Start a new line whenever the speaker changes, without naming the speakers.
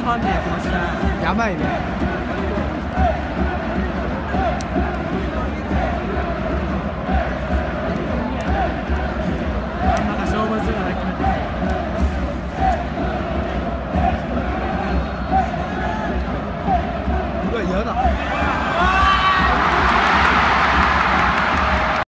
ファンでやってました。
やばいね。